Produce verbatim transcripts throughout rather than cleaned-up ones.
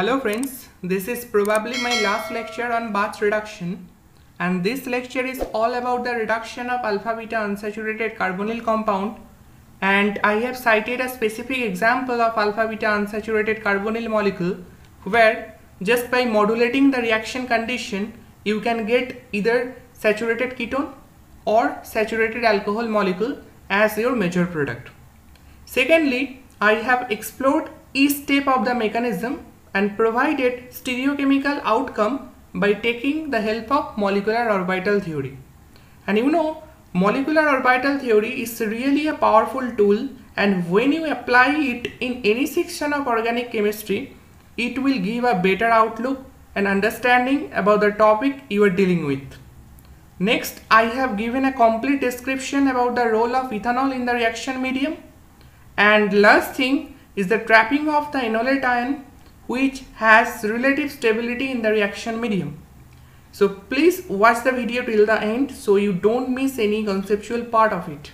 Hello friends, this is probably my last lecture on batch reduction, and this lecture is all about the reduction of alpha beta unsaturated carbonyl compound, and I have cited a specific example of alpha beta unsaturated carbonyl molecule where just by modulating the reaction condition you can get either saturated ketone or saturated alcohol molecule as your major product. Secondly, I have explored each step of the mechanism and provided stereochemical outcome by taking the help of molecular orbital theory. And you know, molecular orbital theory is really a powerful tool, and when you apply it in any section of organic chemistry, it will give a better outlook and understanding about the topic you are dealing with. Next, I have given a complete description about the role of ethanol in the reaction medium. And last thing is the trapping of the enolate ion, which has relative stability in the reaction medium. So please watch the video till the end so you don't miss any conceptual part of it.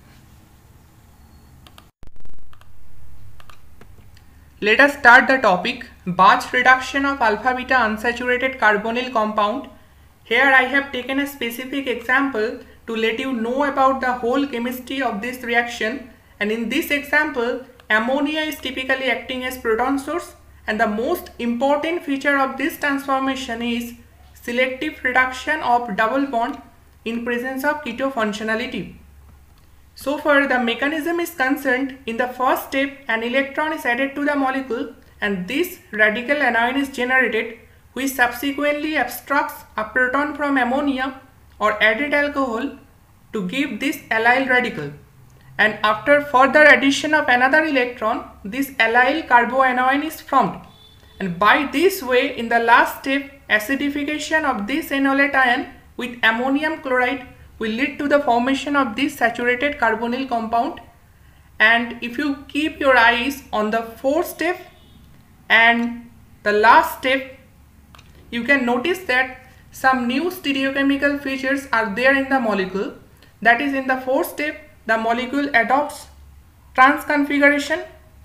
Let us start the topic, batch reduction of alpha beta unsaturated carbonyl compound. Here I have taken a specific example to let you know about the whole chemistry of this reaction, and in this example ammonia is typically acting as proton source, and the most important feature of this transformation is selective reduction of double bond in presence of keto functionality. So far the mechanism is concerned, in the first step an electron is added to the molecule and this radical anion is generated, which subsequently abstracts a proton from ammonia or added alcohol to give this allyl radical. And after further addition of another electron, this allyl carboanion is formed, and by this way in the last step acidification of this enolate ion with ammonium chloride will lead to the formation of this saturated carbonyl compound. And if you keep your eyes on the fourth step and the last step, you can notice that some new stereochemical features are there in the molecule. That is, in the fourth step the molecule adopts transconfiguration,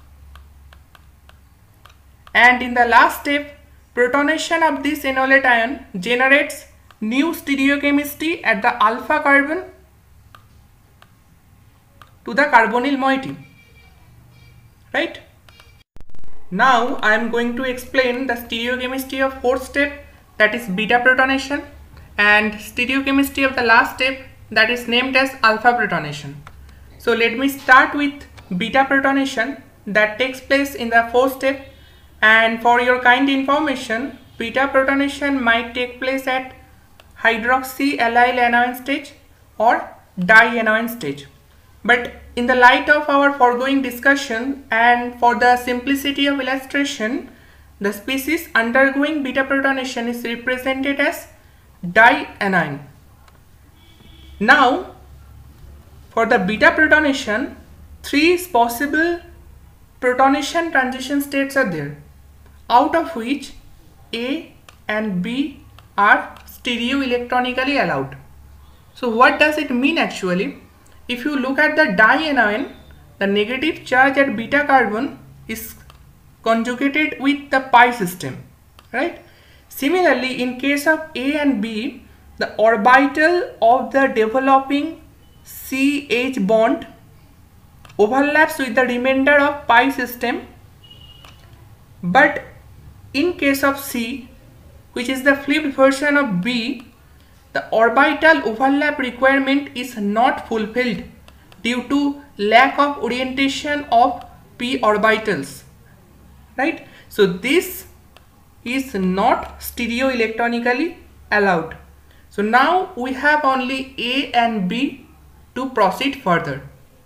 and in the last step protonation of this enolate ion generates new stereochemistry at the alpha carbon to the carbonyl moiety. Right? Now I am going to explain the stereochemistry of fourth step, that is beta protonation, and stereochemistry of the last step, that is named as alpha protonation. So let me start with beta protonation that takes place in the fourth step, and for your kind information, beta protonation might take place at hydroxy allyl anion stage or dianion stage. But in the light of our foregoing discussion and for the simplicity of illustration, the species undergoing beta protonation is represented as dianion. Now for the beta protonation, three possible protonation transition states are there, out of which A and B are stereoelectronically allowed. So what does it mean actually? If you look at the dianion, the negative charge at beta carbon is conjugated with the pi system, right? Similarly, in case of A and B, the orbital of the developing C H bond overlaps with the remainder of pi system, but in case of C, which is the flipped version of B, the orbital overlap requirement is not fulfilled due to lack of orientation of p orbitals, right? So this is not stereoelectronically allowed. So now we have only A and B to proceed further.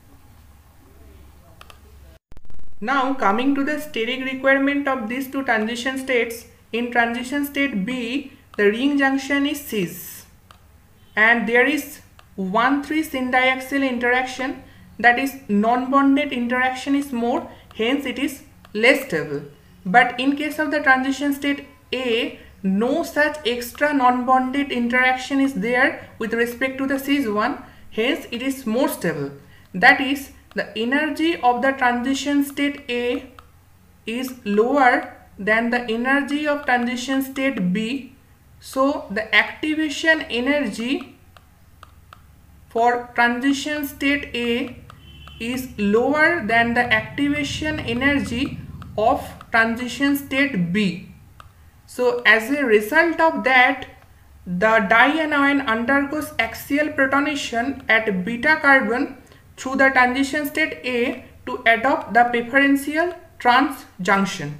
Now coming to the steric requirement of these two transition states, in transition state B, the ring junction is cis and there is one three syndiaxyl interaction, that is non-bonded interaction is more, hence it is less stable. But in case of the transition state A, no such extra non-bonded interaction is there with respect to the cis one, hence it is more stable. That is, the energy of the transition state A is lower than the energy of transition state B. So the activation energy for transition state A is lower than the activation energy of transition state B. So as a result of that, the dianion undergoes axial protonation at beta carbon through the transition state A to adopt the preferential trans junction.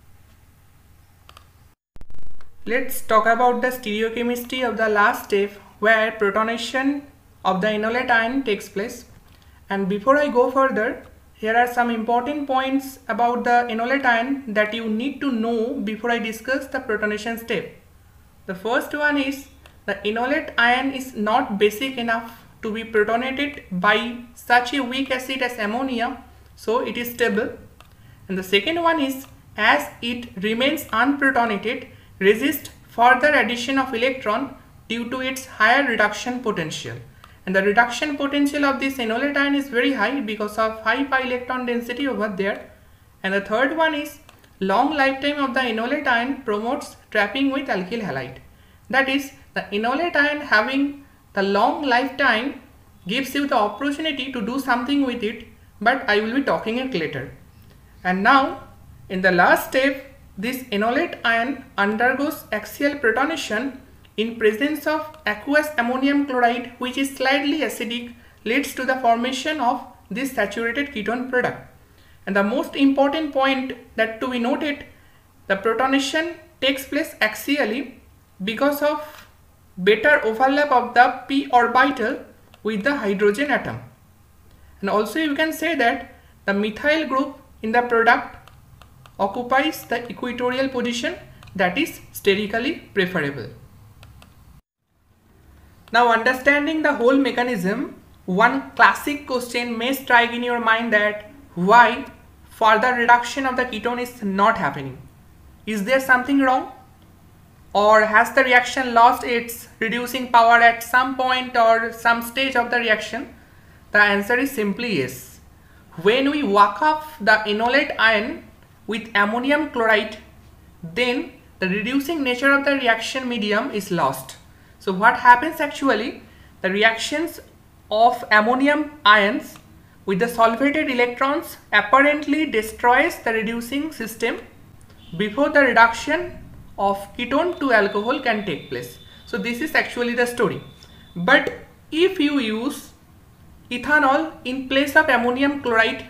Let's talk about the stereochemistry of the last step where protonation of the enolate ion takes place. And before I go further, here are some important points about the enolate ion that you need to know before I discuss the protonation step. The first one is the enolate ion is not basic enough to be protonated by such a weak acid as ammonia, so it is stable. And the second one is, as it remains unprotonated, resists further addition of electron due to its higher reduction potential. And the reduction potential of this enolate ion is very high because of high pi electron density over there. And the third one is, long lifetime of the enolate ion promotes trapping with alkyl halide. That is, the enolate ion having the long lifetime gives you the opportunity to do something with it, but I will be talking it later. And now in the last step, this enolate ion undergoes axial protonation in presence of aqueous ammonium chloride, which is slightly acidic, leads to the formation of this saturated ketone product. And the most important point that to be noted, the protonation takes place axially because of better overlap of the p orbital with the hydrogen atom. And also you can say that the methyl group in the product occupies the equatorial position, that is sterically preferable. Now, understanding the whole mechanism, one classic question may strike in your mind that why further reduction of the ketone is not happening. Is there something wrong? Or has the reaction lost its reducing power at some point or some stage of the reaction? The answer is simply yes. When we walk off the enolate ion with ammonium chloride, then the reducing nature of the reaction medium is lost. So what happens actually, the reactions of ammonium ions with the solvated electrons apparently destroys the reducing system before the reduction of ketone to alcohol can take place. So this is actually the story. But if you use ethanol in place of ammonium chloride,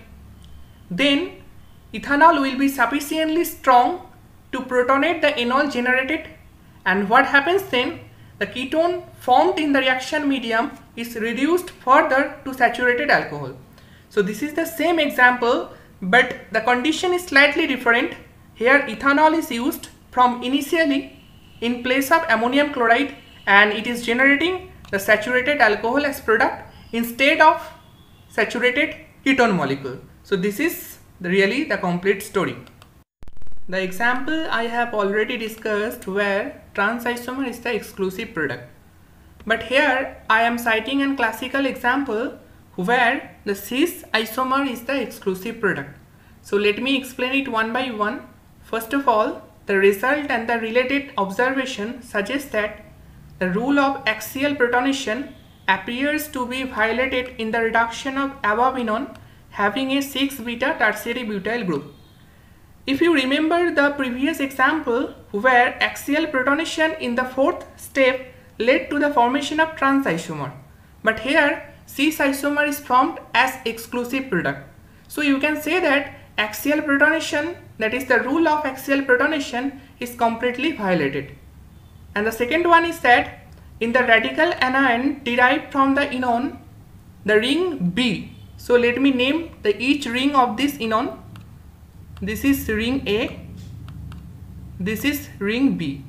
then ethanol will be sufficiently strong to protonate the enol generated, and what happens then, the ketone formed in the reaction medium is reduced further to saturated alcohol. So this is the same example, but the condition is slightly different. Here ethanol is used from initially in place of ammonium chloride, and it is generating the saturated alcohol as product instead of saturated ketone molecule. So this is really the complete story. The example I have already discussed where trans isomer is the exclusive product. But here I am citing a classical example where the cis isomer is the exclusive product. So let me explain it one by one. First of all, the result and the related observation suggests that the rule of axial protonation appears to be violated in the reduction of above enone having a six beta tertiary butyl group. If you remember the previous example where axial protonation in the fourth step led to the formation of trans isomer, but here cis isomer is formed as exclusive product. So you can say that axial protonation, that is the rule of axial protonation, is completely violated. And the second one is that in the radical anion derived from the enone, the ring B. So let me name the each ring of this enone. This is ring A, this is ring B.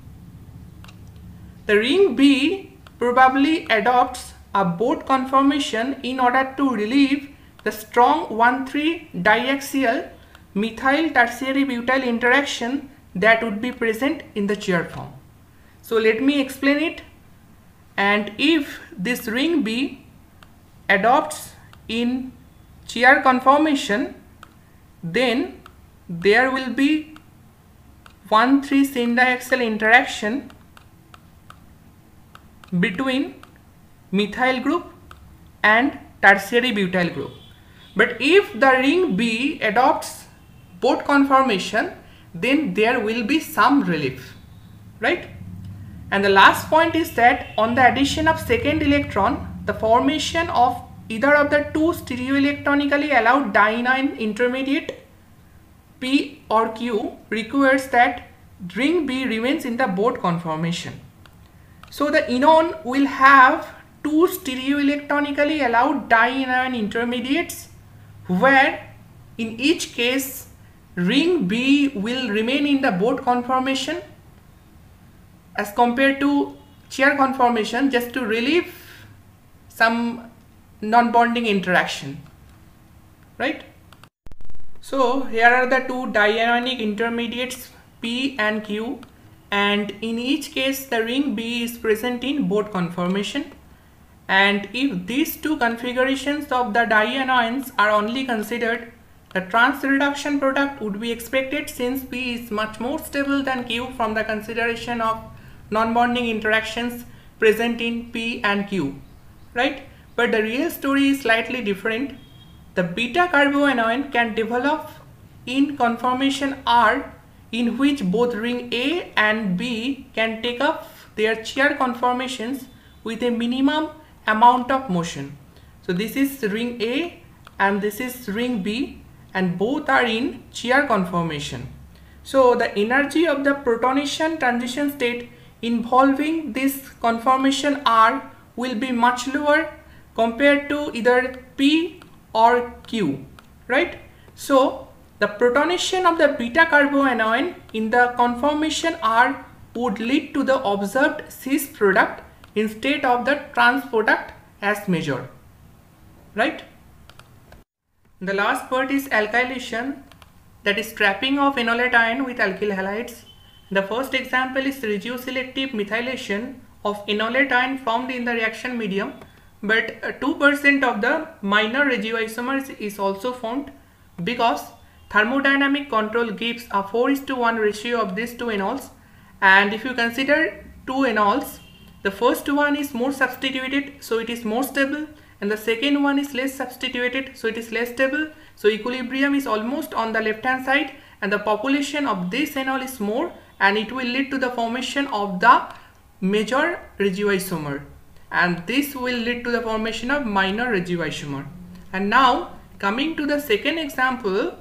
The ring B probably adopts a Bode conformation in order to relieve the strong one three diaxial methyl tertiary butyl interaction that would be present in the chair form. So let me explain it. And if this ring B adopts in chair conformation, then there will be one three syn diaxial interaction between methyl group and tertiary butyl group. But if the ring B adopts both conformation, then there will be some relief, right? And the last point is that on the addition of second electron, the formation of either of the two stereoelectronically allowed dianion intermediate P or Q requires that ring B remains in the both conformation. So the enone will have two stereoelectronically allowed dianion intermediates, where in each case ring B will remain in the both conformation as compared to chair conformation, just to relieve some non-bonding interaction, right? So here are the two dianionic intermediates P and Q, and in each case the ring B is present in both conformation. And if these two configurations of the dianions are only considered, the trans reduction product would be expected, since P is much more stable than Q from the consideration of non-bonding interactions present in P and Q, right? But the real story is slightly different. The beta carboanion can develop in conformation R, in which both ring A and B can take up their chair conformations with a minimum amount of motion. So this is ring A and this is ring B, and both are in chair conformation. So the energy of the protonation transition state involving this conformation R will be much lower compared to either P or Q, right? So the protonation of the beta carboanion in the conformation R would lead to the observed cis product instead of the trans product as measured, right? The last part is alkylation, that is trapping of enolate ion with alkyl halides. The first example is regioselective methylation of enolate ion formed in the reaction medium, but two percent of the minor regioisomers is also formed, because thermodynamic control gives a four is to one ratio of these two enols. And if you consider two enols, the first one is more substituted, so it is more stable, and the second one is less substituted, so it is less stable. So equilibrium is almost on the left hand side, and the population of this enol is more, and it will lead to the formation of the major regioisomer, and this will lead to the formation of minor regioisomer. And now coming to the second example,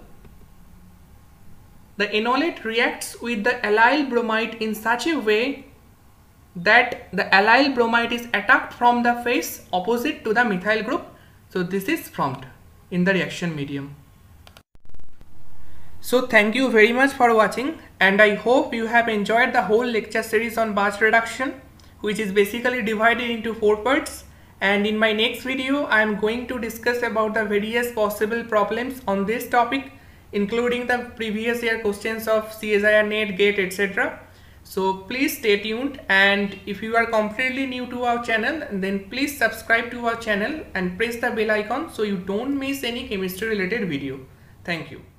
the enolate reacts with the allyl bromide in such a way that the allyl bromide is attacked from the face opposite to the methyl group. So this is formed in the reaction medium. So thank you very much for watching, and I hope you have enjoyed the whole lecture series on batch reduction, which is basically divided into four parts. And in my next video I am going to discuss about the various possible problems on this topic, including the previous year questions of C S I R NET, GATE, et cetera. So please stay tuned, and if you are completely new to our channel, then please subscribe to our channel and press the bell icon so you don't miss any chemistry related video. Thank you.